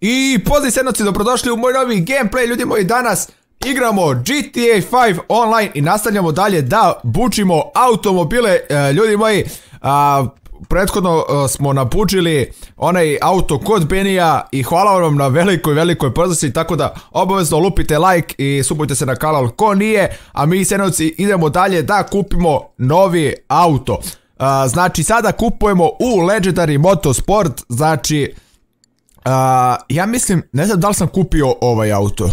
I pozdrav sednoci, dobrodošli u moj novi gameplay, ljudi moji. Danas igramo GTA 5 online i nastavljamo dalje da bučimo automobile, ljudi moji. Prethodno smo nabučili onaj auto kod Benija i hvala vam na velikoj podršci, tako da obavezno lupite like i subujte se na kanal ko nije, a mi sednoci idemo dalje da kupimo novi auto. Znači sada kupujemo u Legendary Motorsport, znači ja mislim, ne znam da li sam kupio ovaj auto.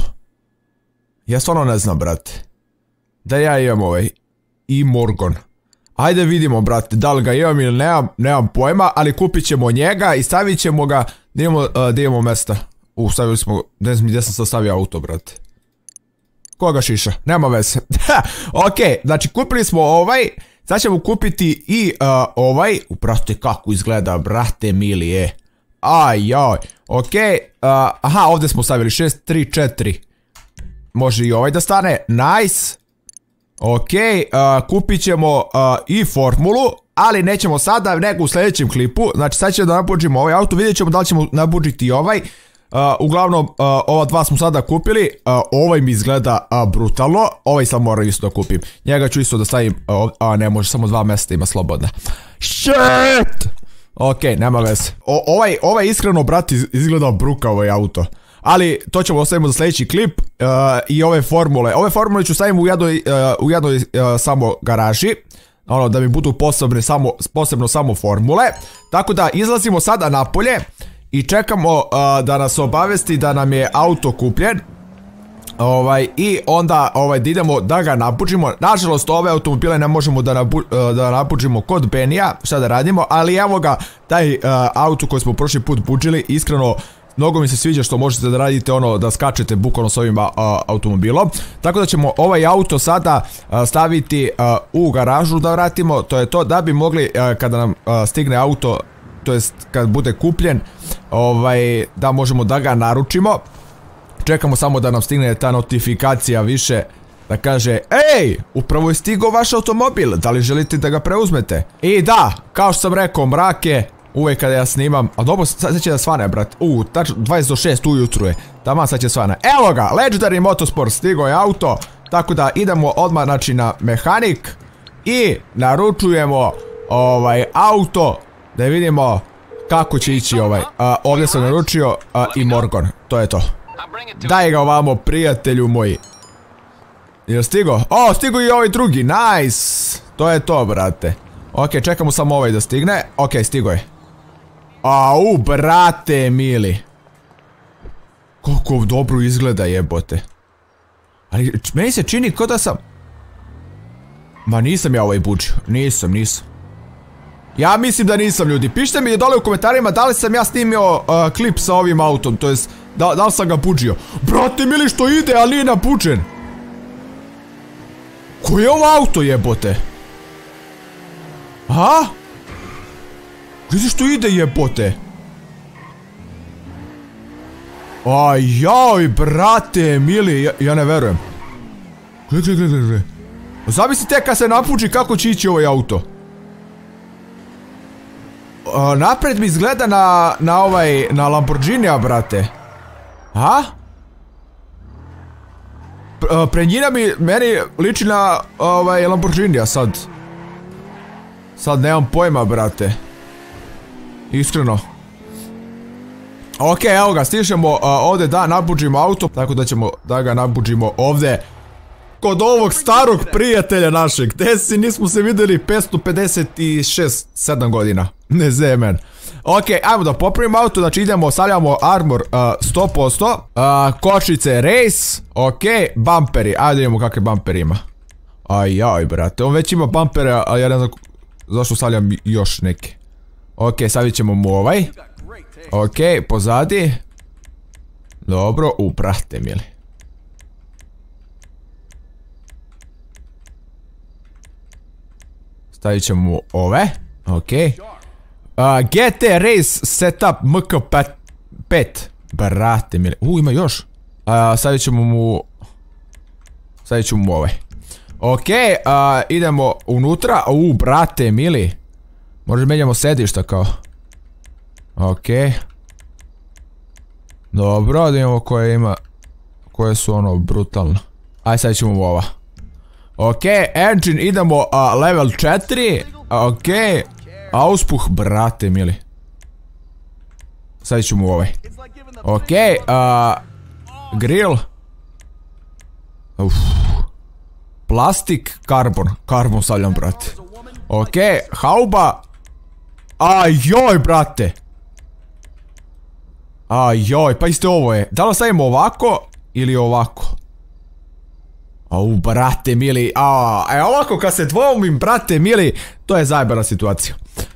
Ja stvarno ne znam, brate. Da ja imam ovaj E-Morgan. Ajde vidimo, brate, da li ga imam ili nemam pojma, ali kupit ćemo njega i stavit ćemo ga, da imamo mesta. Stavili smo, ne znam gdje sam sad stavio auto, brate. Koga šiša? Nema veze. Ok, znači kupili smo ovaj, sad ćemo kupiti i ovaj. Brate, kako izgleda, brate mili, Ajoj, ok, aha, ovdje smo stavili 6, 3, 4. Može i ovaj da stane, nice. Ok, kupit ćemo i formulu, ali nećemo sada, nego u sljedećem klipu. Znači sad ćemo da nabuđimo ovaj auto, vidjet ćemo da li ćemo nabuđiti i ovaj. Uglavnom, ova dva smo sada kupili, ovaj mi izgleda brutalno, ovaj sam moram isto da kupim. Njega ću isto da stavim, ne može, samo 2 mjesta ima slobodna. Shit! Ok, nema veze. Ovaj iskreno, brati, izgleda bruka ovaj auto. Ali to ćemo ostavimo za sljedeći klip. I ove formule. Ove formule ću staviti u jednoj samo garaži. Ono, da mi budu posebno samo formule. Tako da izlazimo sada napolje i čekamo da nas obavesti da nam je auto kupljen. I onda da idemo da ga nabuđimo. Nažalost, ove automobile ne možemo da nabuđimo kod Benija. Šta da radimo? Ali evo ga, taj auto koji smo prošli put buđili, iskreno mnogo mi se sviđa što možete da radite ono, da skačete bukvalno s ovim automobilom. Tako da ćemo ovaj auto sada staviti u garažu da vratimo. To je to, da bi mogli kada nam stigne auto, to jest kad bude kupljen, da možemo da ga naručimo. Čekamo samo da nam stigne ta notifikacija više, da kaže, ej, upravo je stigao vaš automobil, da li želite da ga preuzmete? I da, kao što sam rekao, mrake, uvijek kada ja snimam, a dobro, sad će da svane, brat, tačno 20 do 6 ujutru je, taman sad će svane. Evo ga, Legendary Motorsport, stigao je auto, tako da idemo odmah, znači, na mehanik i naručujemo auto, da vidimo kako će ići ovaj. Ovdje sam naručio E-Morgan, to je to. Daj ga ovamo, prijatelju moji. Je stigo? O, stigo i ovaj drugi, nice. To je to, brate. Ok, čekamo samo ovaj da stigne. Ok, stigo je. Au, brate mili. Koliko dobro izgleda, jebote. Ali meni se čini kao da sam... Ma nisam ja ovaj buđio. Nisam. Ja mislim da nisam, ljudi. Pišite mi dole u komentarima da li sam ja snimio klip sa ovim autom. To jest, da li sam ga buđio. Brate mili, što ide, ali nije nabuđen. Koji je ovo auto, jebote? A? Gdje što ide, jebote? Ajaj, brate mili, ja ne verujem. Gle. Zamislite kad se napuči kako će ići ovaj auto. Napred mi izgleda na Lamborghinija, brate. A? Prednjina meni liči na Lamborghinija sad. Sad nemam pojma, brate. Iskreno. Ok, evo ga, stižemo ovdje da nabuđimo auto. Tako da ćemo da ga nabuđimo ovdje. Kod ovog starog prijatelja našeg. Gde si, nismo se vidjeli 556-7 godina. Ne zemen. Ok, ajmo da popravimo auto. Znači idemo, stavljamo armor 100%. Kočnice race. Ok, bumperi. Ajde vidimo kakve bumperi ima. Ajaj, brate, on već ima bumpere, a ja ne znam zašto stavljam još neke. Ok, stavit ćemo mu ovaj. Ok, pozadi. Dobro, brate mili. Stavit ćemo mu ove. Ok. GT Race Setup MK5. Brate mili. Ima još. Stavit ćemo mu ovaj. Ok, idemo unutra. Brate mili. Možda menjamo sedišta kao. Ok. Dobro, da imamo koje ima. Koje su ono brutalno. Aj sad ćemo u ova. Ok, engine, idemo level 4. Ok. Auspuh, brate mili. Sad ćemo u ovaj. Ok, grill. Plastik, karbon. Karbon stavljam, brate. Ok, hauba. Ajoj, brate. Ajoj, pa isto ovo je. Da li stavimo ovako ili ovako? Au, brate mili. Ovako kad se dvoumim, brate mili, to je zajebana situacija.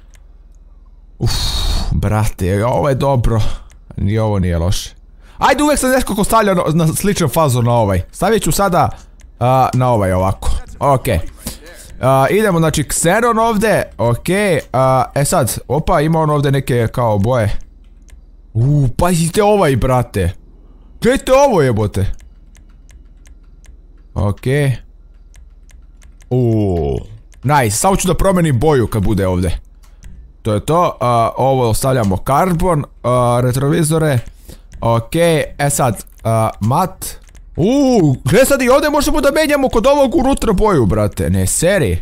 Brate, ovo je dobro. Ni ovo nije loše. Ajde, uvijek sam nekako stavljao na sličan fazor na ovaj. Stavit ću sada na ovaj ovako. Ok. Idemo, znači, Xenon ovdje. Ok. Sad, opa, ima on ovdje neke kao boje. Pazite ovaj, brate. Gledajte ovo, jebote. Ok. Nice, samo ću da promenim boju kad bude ovdje. To je to, ovo ostavljamo karbon, retrovizore. Ok, sad, mat. Gledaj sad i ovdje možemo da menjamo kod ovog unutra boju, brate, ne seri.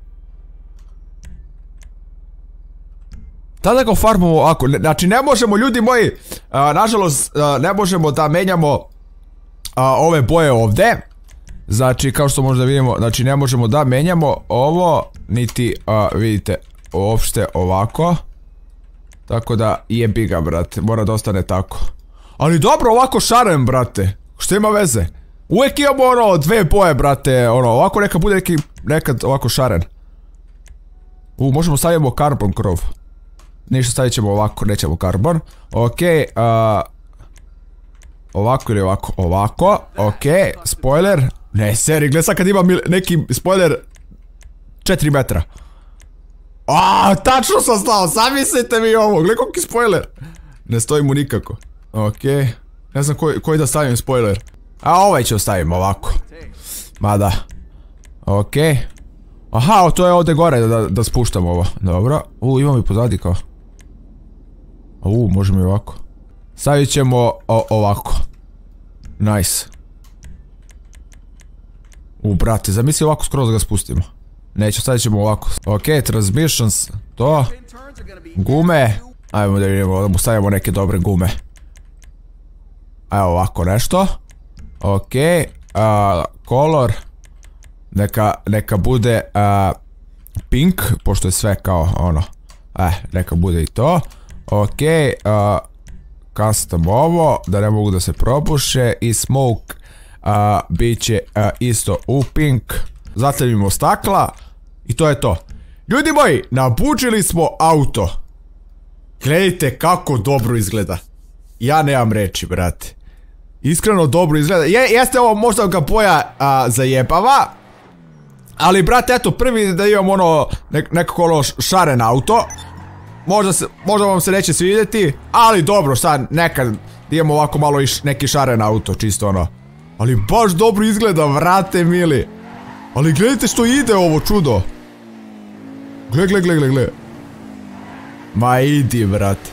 Tada ga farmamo ovako, znači ne možemo, ljudi moji, nažalost, ne možemo da menjamo ove boje ovdje. Znači, kao što možda vidimo, znači ne možemo da menjamo ovo, niti, vidite, uopšte ovako. Tako da, jebi ga, brate, mora da ostane tako. Ali dobro, ovako šaren, brate, što ima veze? Uvijek imamo ono, dve boje, brate, ono, ovako neka bude nekad ovako šaren. Možemo stavimo karbon krov. Ništa, stavit ćemo ovako, nećemo karbon. Ok, ovako ili ovako, ovako, ok, spoiler. Ne, seri, gledaj sad kad ima neki spoiler 4 metra. Tačno sam stao, zamislite mi ovo, gledaj koliki spoiler. Ne stoji mu nikako. Ok, ne znam koji da stavim spoiler. Ovaj ću ostavim ovako. Mada. Ok. Aha, to je ovdje gore da spuštam ovo. Dobro, imam i pozadi kao. Možemo i ovako. Stavit ćemo ovako. Nice. Brate, zamisli ovako skroz da ga spustimo. Neće, stavit ćemo ovako. Ok, transmissions, to. Gume. Ajmo da vidimo, da mu stavimo neke dobre gume. Evo ovako nešto. Ok, color. Neka bude pink, pošto je sve kao ono. Neka bude i to. Ok, custom ovo, da ne mogu da se probuše. I smoke bit će isto u pink. Zatavimo stakla. I to je to. Ljudi moji, nabučili smo auto. Gledajte kako dobro izgleda. Ja nemam reći, brate. Iskreno dobro izgleda. Jeste ovo možda ga boja zajebava. Ali, brate, eto, prvi da imam ono, nekako ono šaren auto. Možda vam se neće svidjeti, ali dobro, sad nekad imamo ovako malo i neki šaren auto, čisto ono. Ali baš dobro izgleda, vrate mili. Ali gledajte što ide ovo čudo. Gle. Ma idi, brate.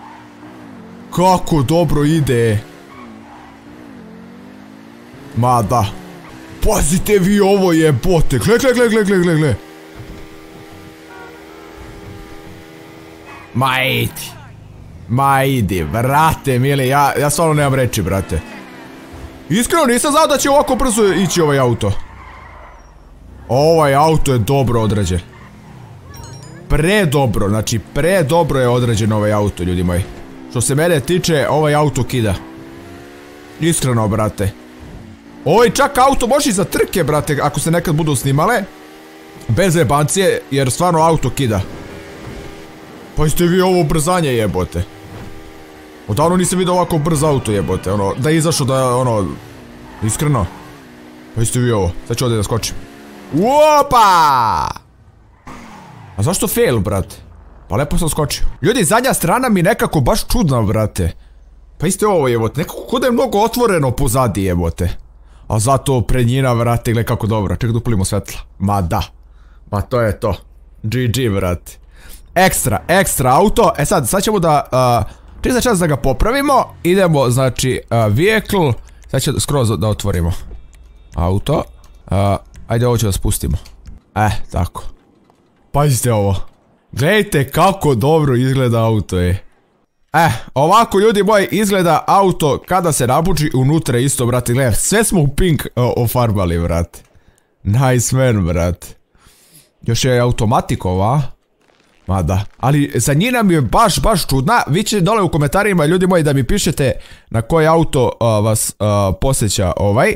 Kako dobro ide. Ma da. Pazite vi ovo jebote. Gle. Ma idi, brate mili, ja stvarno nemam reći, brate. Iskreno nisam znao da će ovako brzo ići ovaj auto. Ovaj auto je dobro odrađen. Predobro, znači predobro je odrađen ovaj auto, ljudi moji. Što se mene tiče, ovaj auto kida. Iskreno, brate. Ovaj čak auto može i za trke, brate, ako se nekad budu snimale. Bez jebancije, jer stvarno auto kida. Pa ste vi ovo ubrzanje jebote. Odavno nisam vidio ovako brz auto jebote, ono, da je izašao da, ono, iskreno. Pa ste vi ovo, sad ću ovdje da skočim. Opa! A zašto fail, brate? Pa lepo sam skočio. Ljudi, zadnja strana mi nekako baš čudna, brate. Pa isto ovo jebote, nekako kod je mnogo otvoreno pozadi jebote. A zato prednjina, brate, gledaj kako dobro. Čekaj da upalimo svetla. Ma da. Ma to je to. GG, brate. Ekstra auto. Sad ćemo da... Priza čas da ga popravimo. Idemo, znači, vehicle. Sad će skroz da otvorimo auto. Ajde, ovo ću da spustimo. Tako. Pazite ovo. Gledajte kako dobro izgleda auto je. Ovako ljudi moji izgleda auto kada se nabuči, unutra isto, brate, gledaj, sve smo u pink ofarbali, brate. Nice man, brate. Još je automatik ova. Mada, ali za njih nam je baš čudna. Vi ćete dole u komentarima, ljudi moji, da mi pišete na koji auto vas posjeća ovaj.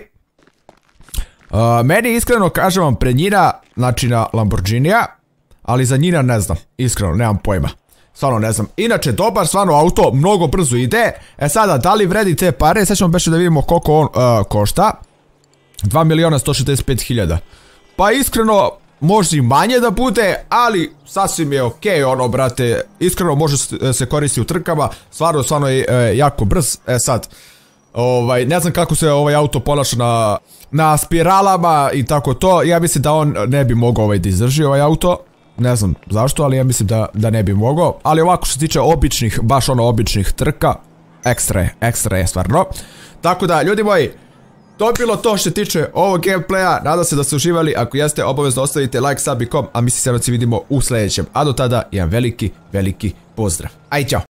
Meni iskreno kažem vam prednjina, znači na Lamborghinija, ali za njina ne znam, iskreno, nemam pojma. Stvarno ne znam. Inače, dobar stvarno auto, mnogo brzo ide. Sada, da li vredi te pare? Sad ćemo beše da vidimo koliko on košta. 2.165.000. Pa iskreno, može i manje da bude, ali sasvim je okej, ono, brate. Iskreno, može se koristiti u trkama. Stvarno je jako brz. Sad, ne znam kako se ovaj auto ponaša na spiralama i tako to. Ja mislim da on ne bi mogao da izdrži ovaj auto. Ne znam zašto, ali ja mislim da ne bi mogao. Ali ovako što se tiče običnih, baš ono običnih trka, ekstra je stvarno. Tako da, ljudi moji, to je bilo to što se tiče ovog gameplaya. Nadam se da ste uživali. Ako jeste, obavezno ostavite like, sub i kom. A mi se vidimo u sljedećem. A do tada, jedan veliki pozdrav. Aj, ćao!